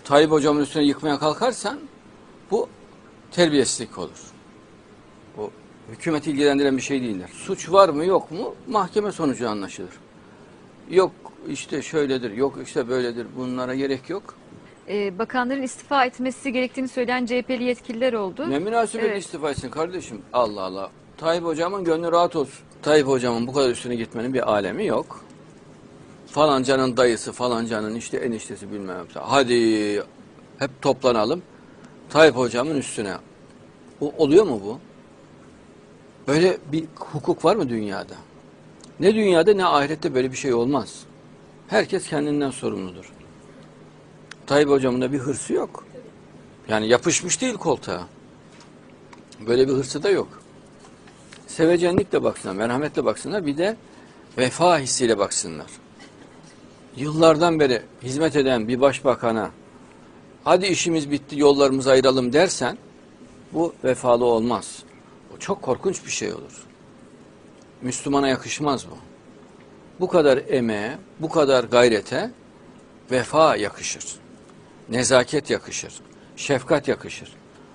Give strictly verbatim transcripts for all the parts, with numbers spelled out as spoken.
Tayyip Hocam'ın üstüne yıkmaya kalkarsan bu terbiyesizlik olur. Bu hükümeti ilgilendiren bir şey değildir. Suç var mı yok mu mahkeme sonucu anlaşılır. Yok işte şöyledir, yok işte böyledir, bunlara gerek yok. Ee, bakanların istifa etmesi gerektiğini söyleyen C H P'li yetkililer oldu. Ne münasebet Evet. istifa etsin kardeşim. Allah Allah. Tayyip Hocam'ın gönlü rahat olsun. Tayyip Hocam'ın bu kadar üstüne gitmenin bir alemi yok. Falancanın dayısı, falancanın işte eniştesi bilmem. Hadi hep toplanalım. Tayyip Hocam'ın üstüne. O, oluyor mu bu? Böyle bir hukuk var mı dünyada? Ne dünyada ne ahirette böyle bir şey olmaz. Herkes kendinden sorumludur. Tayyip Hocam'ın da bir hırsı yok. Yani yapışmış değil koltuğa. Böyle bir hırsı da yok. Sevecenlikle baksınlar, merhametle baksınlar, bir de vefa hissiyle baksınlar. Yıllardan beri hizmet eden bir başbakana hadi işimiz bitti yollarımızı ayıralım dersen bu vefalı olmaz. Bu çok korkunç bir şey olur. Müslümana yakışmaz bu. Bu kadar emeğe, bu kadar gayrete vefa yakışır. Nezaket yakışır. Şefkat yakışır.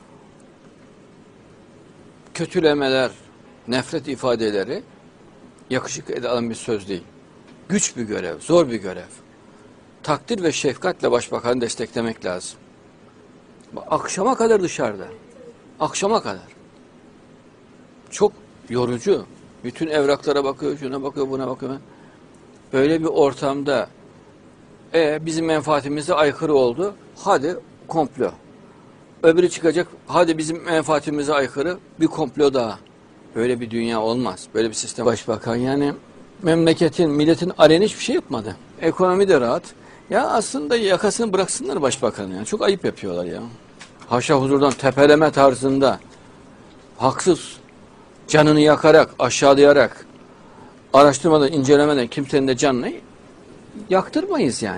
Kötülemeler, nefret ifadeleri yakışık edilen bir söz değil. Güç bir görev, zor bir görev. Takdir ve şefkatle başbakanı desteklemek lazım. Akşama kadar dışarıda. Akşama kadar. Çok yorucu. Bütün evraklara bakıyor, şuna bakıyor, buna bakıyor. Böyle bir ortamda e, bizim menfaatimize aykırı oldu. Hadi komplo. Öbürü çıkacak. Hadi bizim menfaatimize aykırı bir komplo daha. Böyle bir dünya olmaz. Böyle bir sistem. Başbakan yani memleketin, milletin aleni hiçbir şey yapmadı. Ekonomi de rahat. Ya aslında yakasını bıraksınlar başbakanı. Yani. Çok ayıp yapıyorlar ya. Haşa huzurdan tepeleme tarzında haksız canını yakarak, aşağılayarak araştırmadan, incelemeden kimsenin de canını yaktırmayız yani.